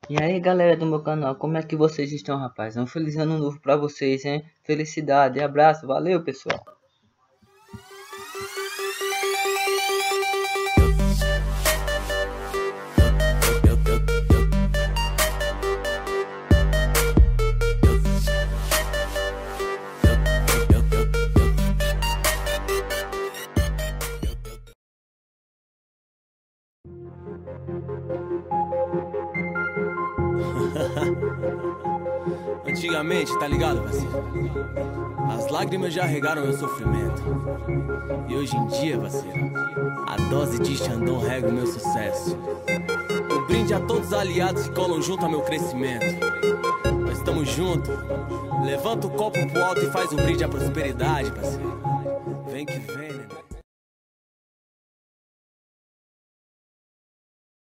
E aí galera do meu canal, como é que vocês estão, rapaz? Um feliz ano novo pra vocês, hein? Felicidade, abraço, valeu pessoal. Antigamente, tá ligado, parceiro? As lágrimas já regaram meu sofrimento. E hoje em dia, parceiro, a dose de Xandão rega o meu sucesso. Um brinde a todos os aliados que colam junto ao meu crescimento. Nós estamos juntos. Levanta o copo pro alto e faz um brinde à prosperidade, parceiro. Vem que vem.